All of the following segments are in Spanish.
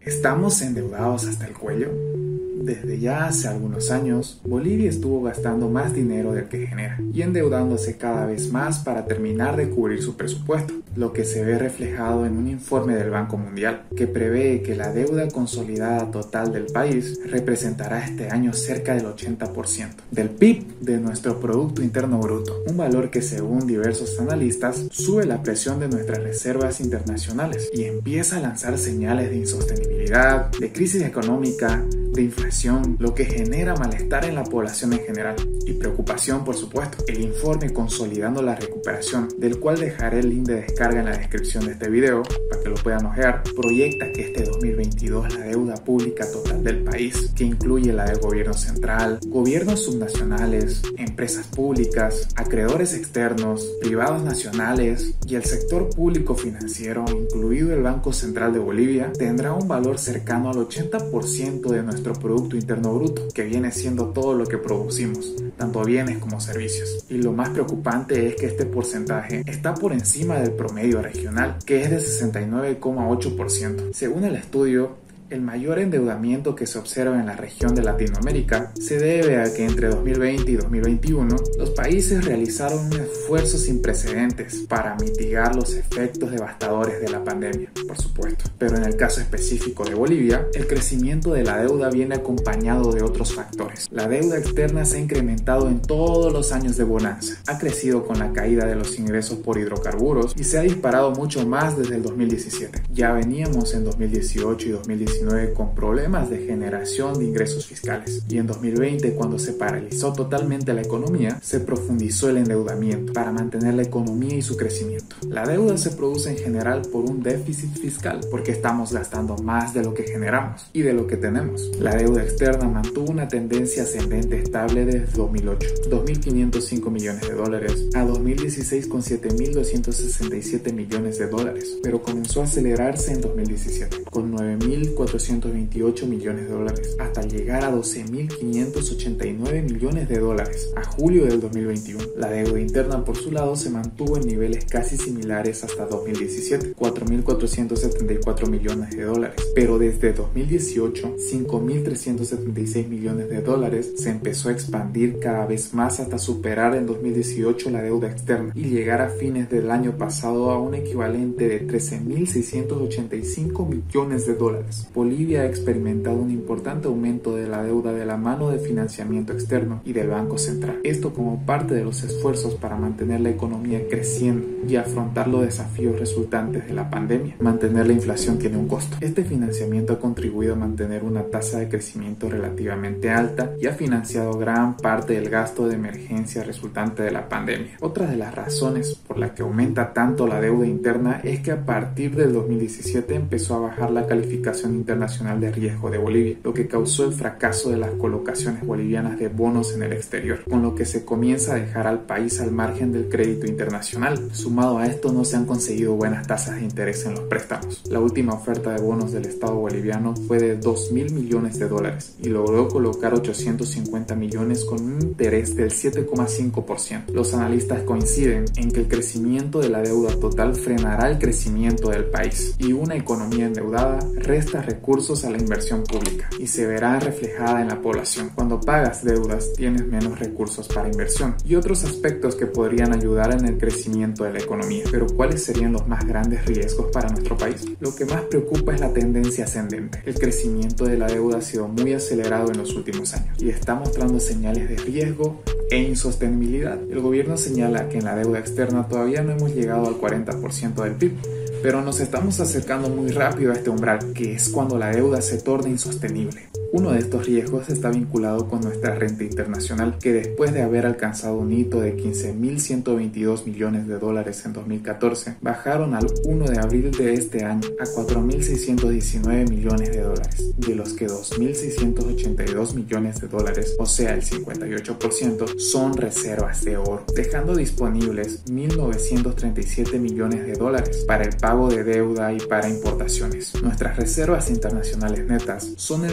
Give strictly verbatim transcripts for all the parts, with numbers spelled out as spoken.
¿Estamos endeudados hasta el cuello? Desde ya hace algunos años, Bolivia estuvo gastando más dinero del que genera y endeudándose cada vez más para terminar de cubrir su presupuesto, lo que se ve reflejado en un informe del Banco Mundial que prevé que la deuda consolidada total del país representará este año cerca del ochenta por ciento del P I B, de nuestro Producto Interno Bruto, un valor que según diversos analistas sube la presión de nuestras reservas internacionales y empieza a lanzar señales de insostenibilidad, de crisis económica, de inflación, lo que genera malestar en la población en general y preocupación, por supuesto. El informe Consolidando la Recuperación, del cual dejaré el link de descarga en la descripción de este video para que lo puedan ojear, proyecta que este dos mil veintidós la deuda pública total del país, que incluye la del gobierno central, gobiernos subnacionales, empresas públicas, acreedores externos, privados nacionales y el sector público financiero, incluido el Banco Central de Bolivia, tendrá un valor cercano al ochenta por ciento de nuestro Producto Interno Bruto, que viene siendo todo lo que producimos, tanto bienes como servicios. Y lo más preocupante es que este porcentaje está por encima del promedio regional, que es de sesenta y nueve coma ocho por ciento. Según el estudio, el mayor endeudamiento que se observa en la región de Latinoamérica se debe a que entre dos mil veinte y dos mil veintiuno los países realizaron un esfuerzo sin precedentes para mitigar los efectos devastadores de la pandemia, por supuesto. Pero en el caso específico de Bolivia, el crecimiento de la deuda viene acompañado de otros factores. La deuda externa se ha incrementado en todos los años de bonanza, ha crecido con la caída de los ingresos por hidrocarburos y se ha disparado mucho más desde el dos mil diecisiete. Ya veníamos en dos mil dieciocho y dos mil diecinueve con problemas de generación de ingresos fiscales y en dos mil veinte, cuando se paralizó totalmente la economía, se profundizó el endeudamiento para mantener la economía y su crecimiento. La deuda se produce en general por un déficit fiscal porque estamos gastando más de lo que generamos y de lo que tenemos. La deuda externa mantuvo una tendencia ascendente estable desde dos mil ocho, dos mil quinientos cinco millones de dólares, a dos mil dieciséis con siete mil doscientos sesenta y siete millones de dólares, pero comenzó a acelerarse en dos mil diecisiete con nueve mil cuatrocientos veintiocho millones de dólares hasta llegar a doce mil quinientos ochenta y nueve millones de dólares a julio del dos mil veintiuno. La deuda interna, por su lado, se mantuvo en niveles casi similares hasta dos mil diecisiete, cuatro mil cuatrocientos setenta y cuatro millones de dólares, pero desde dos mil dieciocho, cinco mil trescientos setenta y seis millones de dólares se empezó a expandir cada vez más hasta superar en dos mil dieciocho la deuda externa y llegar a fines del año pasado a un equivalente de trece mil seiscientos ochenta y cinco millones de dólares. Bolivia ha experimentado un importante aumento de la deuda de la mano de financiamiento externo y del Banco Central. Esto como parte de los esfuerzos para mantener la economía creciendo y afrontar los desafíos resultantes de la pandemia. Mantener la inflación tiene un costo. Este financiamiento ha contribuido a mantener una tasa de crecimiento relativamente alta y ha financiado gran parte del gasto de emergencia resultante de la pandemia. Otra de las razones por la que aumenta tanto la deuda interna es que a partir del dos mil diecisiete empezó a bajar la calificación internacional de riesgo de Bolivia, lo que causó el fracaso de las colocaciones bolivianas de bonos en el exterior, con lo que se comienza a dejar al país al margen del crédito internacional. Sumado a esto, no se han conseguido buenas tasas de interés en los préstamos. La última oferta de bonos del Estado boliviano fue de dos mil millones de dólares y logró colocar ochocientos cincuenta millones con un interés del siete coma cinco por ciento. Los analistas coinciden en que el crecimiento de la deuda total frenará el crecimiento del país y una economía endeudada resta recursos a la inversión pública y se verá reflejada en la población. Cuando pagas deudas tienes menos recursos para inversión y otros aspectos que podrían ayudar en el crecimiento de la economía. Pero ¿cuáles serían los más grandes riesgos para nuestro país? Lo que más preocupa es la tendencia ascendente. El crecimiento de la deuda ha sido muy acelerado en los últimos años y está mostrando señales de riesgo e insostenibilidad. El gobierno señala que en la deuda externa todavía no hemos llegado al cuarenta por ciento del P I B, pero nos estamos acercando muy rápido a este umbral, que es cuando la deuda se torna insostenible. Uno de estos riesgos está vinculado con nuestra renta internacional, que después de haber alcanzado un hito de quince mil ciento veintidós millones de dólares en dos mil catorce, bajaron al primero de abril de este año a cuatro mil seiscientos diecinueve millones de dólares, de los que dos mil seiscientos ochenta y dos millones de dólares, o sea el cincuenta y ocho por ciento, son reservas de oro, dejando disponibles mil novecientos treinta y siete millones de dólares para el pago de deuda y para importaciones. Nuestras reservas internacionales netas son el respaldo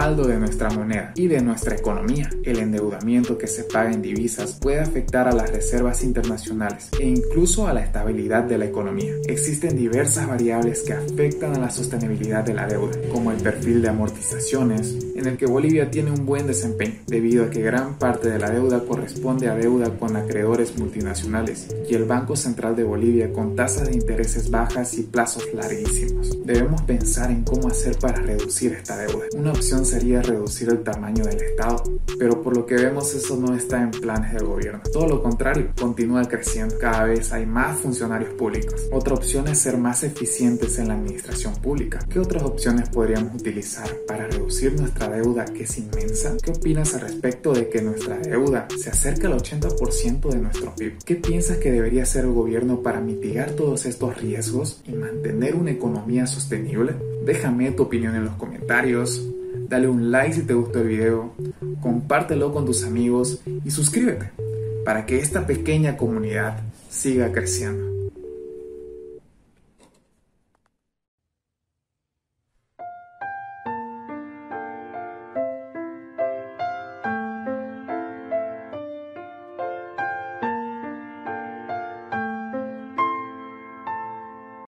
saldo de nuestra moneda y de nuestra economía. El endeudamiento que se paga en divisas puede afectar a las reservas internacionales e incluso a la estabilidad de la economía. Existen diversas variables que afectan a la sostenibilidad de la deuda, como el perfil de amortizaciones, en el que Bolivia tiene un buen desempeño, debido a que gran parte de la deuda corresponde a deuda con acreedores multinacionales y el Banco Central de Bolivia con tasas de intereses bajas y plazos larguísimos. Debemos pensar en cómo hacer para reducir esta deuda. Una opción sería reducir el tamaño del Estado, pero por lo que vemos eso no está en planes del gobierno. Todo lo contrario, continúa creciendo. Cada vez hay más funcionarios públicos. Otra opción es ser más eficientes en la administración pública. ¿Qué otras opciones podríamos utilizar para reducir nuestra deuda, que es inmensa? ¿Qué opinas al respecto de que nuestra deuda se acerca al ochenta por ciento de nuestro P I B? ¿Qué piensas que debería hacer el gobierno para mitigar todos estos riesgos y mantener una economía sostenible? Déjame tu opinión en los comentarios, dale un like si te gustó el video, compártelo con tus amigos y suscríbete para que esta pequeña comunidad siga creciendo.